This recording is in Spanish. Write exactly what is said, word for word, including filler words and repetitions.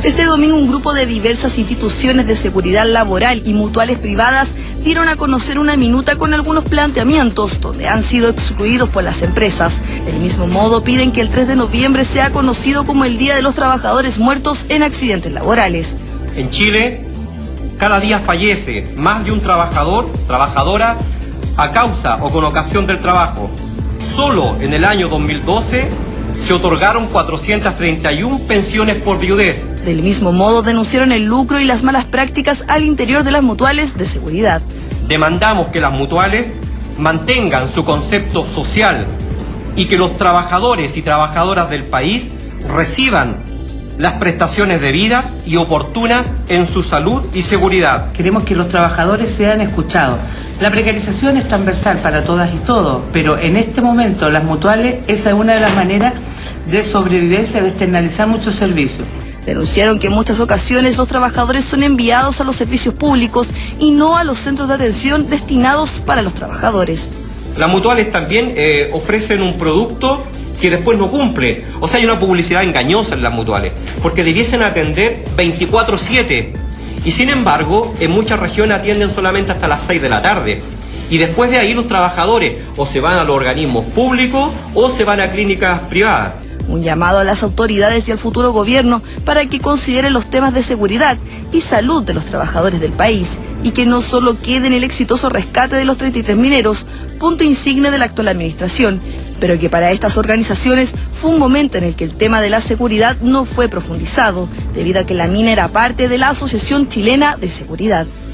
Este domingo un grupo de diversas instituciones de seguridad laboral y mutuales privadas dieron a conocer una minuta con algunos planteamientos donde han sido excluidos por las empresas. Del mismo modo piden que el tres de noviembre sea conocido como el Día de los Trabajadores Muertos en Accidentes Laborales. En Chile, cada día fallece más de un trabajador, trabajadora, a causa o con ocasión del trabajo. Solo en el año dos mil doce se otorgaron cuatrocientas treinta y una pensiones por viudez. Del mismo modo denunciaron el lucro y las malas prácticas al interior de las mutuales de seguridad. Demandamos que las mutuales mantengan su concepto social y que los trabajadores y trabajadoras del país reciban las prestaciones debidas y oportunas en su salud y seguridad. Queremos que los trabajadores sean escuchados. La precarización es transversal para todas y todos, pero en este momento las mutuales, esa es una de las maneras de sobrevivencia, de externalizar muchos servicios. Denunciaron que en muchas ocasiones los trabajadores son enviados a los servicios públicos y no a los centros de atención destinados para los trabajadores. Las mutuales también eh, ofrecen un producto que después no cumple. O sea, hay una publicidad engañosa en las mutuales, porque debiesen atender veinticuatro siete. Y sin embargo, en muchas regiones atienden solamente hasta las seis de la tarde. Y después de ahí los trabajadores o se van a los organismos públicos o se van a clínicas privadas. Un llamado a las autoridades y al futuro gobierno para que consideren los temas de seguridad y salud de los trabajadores del país y que no solo quede en el exitoso rescate de los treinta y tres mineros, punto insigne de la actual administración, pero que para estas organizaciones fue un momento en el que el tema de la seguridad no fue profundizado, debido a que la mina era parte de la Asociación Chilena de Seguridad.